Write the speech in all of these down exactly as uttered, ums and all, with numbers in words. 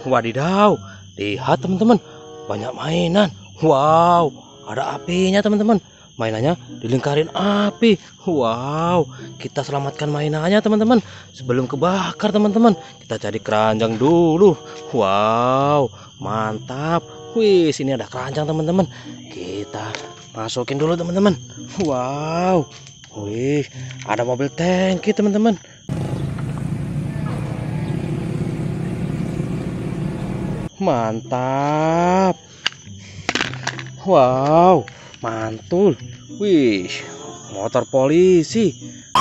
Wadidaw, lihat teman-teman, banyak mainan. Wow, ada apinya teman-teman. Mainannya dilingkarin api. Wow, kita selamatkan mainannya teman-teman sebelum kebakar teman-teman. Kita cari keranjang dulu. Wow, mantap. Wih, sini ada keranjang teman-teman. Kita masukin dulu teman-teman. Wow, wih, ada mobil tangki teman-teman. Mantap. Wow, mantul. Wih, motor polisi.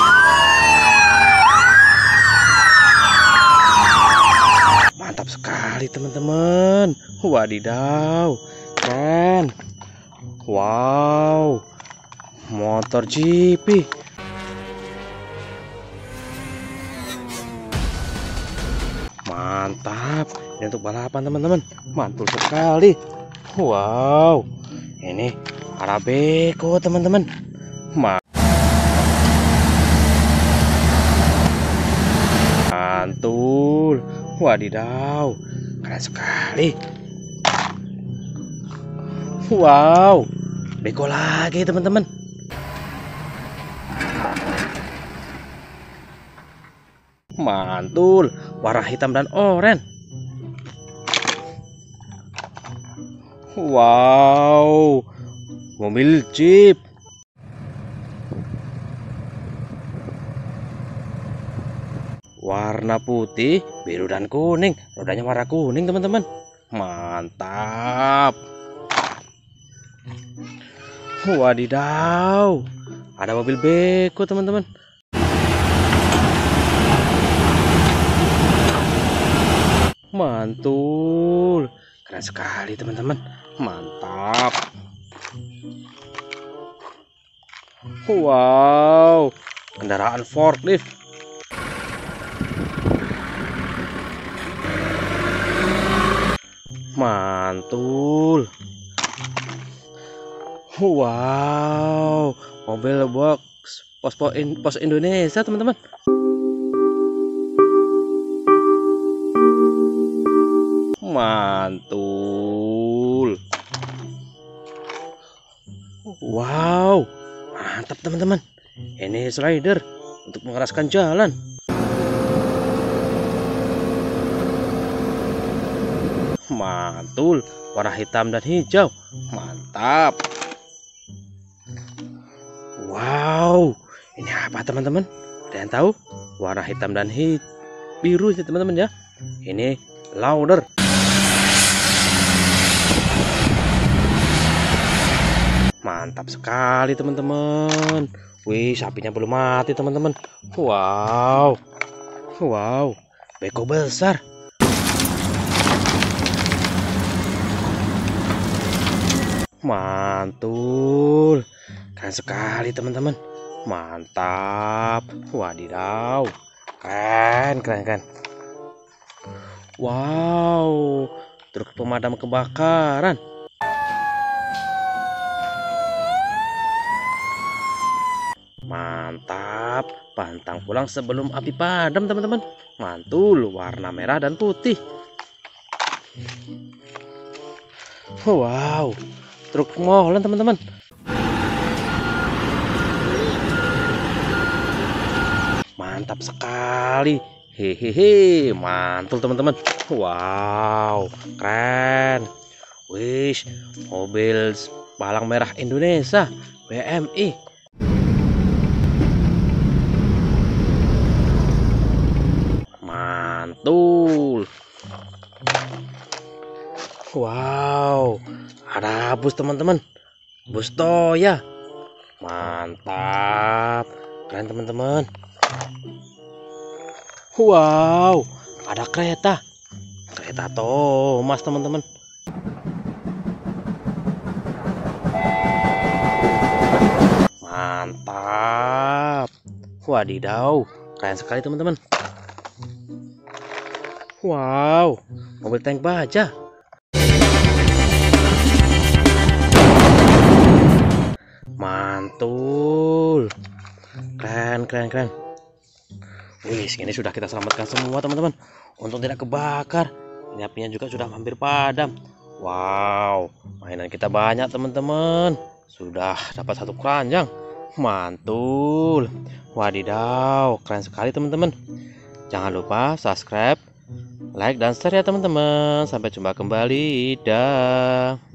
Mantap sekali teman-teman. Wadidaw, keren. Wow, motor G P. Mantap, ini untuk balapan teman-teman. Mantul sekali. Wow, ini ada beko teman-teman. Mantul. Wadidaw, keren sekali. Wow, beko lagi teman-teman. Mantul, warna hitam dan oranye. Wow, mobil Jeep. Warna putih, biru dan kuning. Rodanya warna kuning teman-teman. Mantap. Wadidaw, ada mobil beko teman-teman. Mantul, keren sekali teman-teman. Mantap. Wow, kendaraan forklift. Mantul. Wow, mobil box pos pos, pos Indonesia teman-teman. Mantul. Wow, mantap teman-teman. Ini slider untuk mengeraskan jalan. Mantul, warna hitam dan hijau. Mantap. Wow, ini apa teman-teman? Ada yang tahu? Warna hitam dan hijau biru sih teman-teman ya. Ini loader. Mantap sekali teman-teman. Wih, sapinya belum mati teman-teman. Wow, wow, beko besar. Mantul, keren sekali teman-teman. Mantap. Wadidaw, keren keren keren. Wow, truk pemadam kebakaran. Mantap, pantang pulang sebelum api padam teman-teman. Mantul, warna merah dan putih. Wow, truk molen teman-teman. Mantap sekali. Hehehe, mantul teman-teman. Wow, keren. Wish, mobil palang merah Indonesia B M I. Mantul. Wow, ada bus teman-teman. Bus Toya. Mantap, keren teman-teman. Wow, ada kereta. Kereta Thomas teman-teman. Mantap. Wadidaw, keren sekali teman-teman. Wow, mobil tank baja. Mantul, keren keren keren. Wih, ini sudah kita selamatkan semua teman-teman untuk tidak kebakar. Ini apinya juga sudah hampir padam. Wow, mainan kita banyak teman-teman. Sudah dapat satu keranjang. Mantul. Wadidaw, keren sekali teman-teman. Jangan lupa subscribe, like, dan share ya teman-teman. Sampai jumpa kembali. Dah.